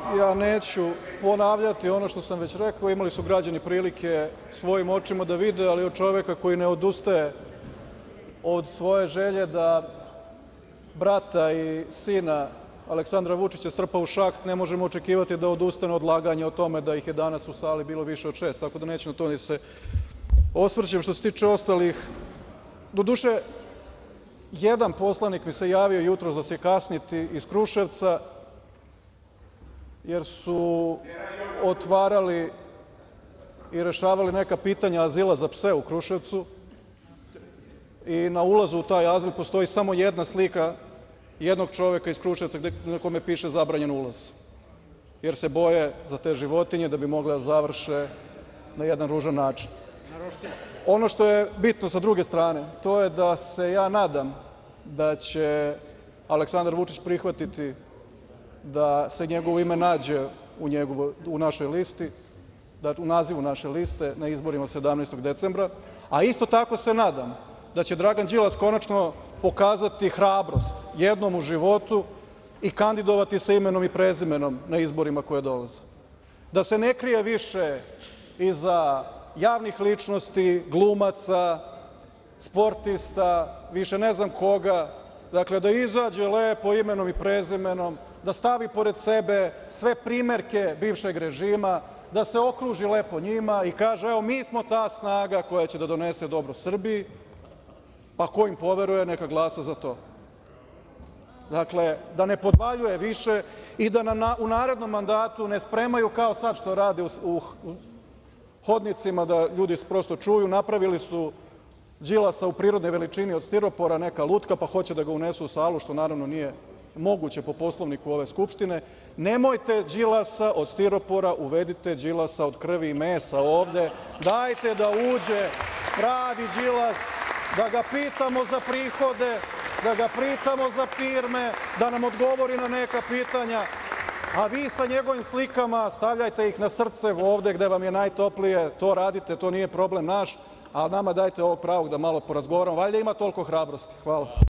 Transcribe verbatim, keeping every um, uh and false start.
Ja neću ponavljati ono što sam već rekao. Imali su građani prilike svojim očima da vide, ali od čoveka koji ne odustaje od svoje želje da brata i sina Aleksandra Vučića strpa u šaht, ne možemo očekivati da odustane od laganja o tome da ih je danas u sali bilo više od šest, tako da neću na to ni se osvrćem. Što se tiče ostalih, doduše, jedan poslanik mi se javio jutros da će kasniti iz Kruševca, jer su otvarali i rešavali neka pitanja azila za pse u Kruševcu i na ulazu u taj azil postoji samo jedna slika jednog čoveka iz Kruševca na kome piše zabranjen ulaz, jer se boje za te životinje da bi mogle da završe na jedan ružan način. Ono što je bitno sa druge strane, to je da se ja nadam da će Aleksandar Vučić prihvatiti da se njegovo ime nađe u našoj listi, u nazivu naše liste na izborima sedamnaestog decembra, a isto tako se nadam da će Dragan Đilas konačno pokazati hrabrost jednom u životu i kandidovati se imenom i prezimenom na izborima koje dolaze. Da se ne krije više iza javnih ličnosti, glumaca, sportista, više ne znam koga, dakle da izađe lepo imenom i prezimenom, da stavi pored sebe sve primerke bivšeg režima, da se okruži lepo njima i kaže evo mi smo ta snaga koja će da donese dobro Srbiji, pa ko im poveruje neka glasa za to. Dakle, da ne podvaljuje više i da u narednom mandatu ne spremaju kao sad što rade u hodnicima da ljudi prosto čuju, napravili su Đilasa u prirodnoj veličini od stiropora, neka lutka, pa hoće da ga unesu u salu, što naravno nije moguće po Poslovniku ove Skupštine. Nemojte Đilasa od stiropora, uvedite Đilasa od krvi i mesa ovde, dajte da uđe pravi Đilas, da ga pitamo za prihode, da ga pitamo za firme, da nam odgovori na neka pitanja, a vi sa njegovim slikama stavljajte ih na srce ovde gde vam je najtoplije, to radite, to nije problem naš, a nama dajte ovog pravog da malo porazgovaramo, valjda ima toliko hrabrosti. Hvala.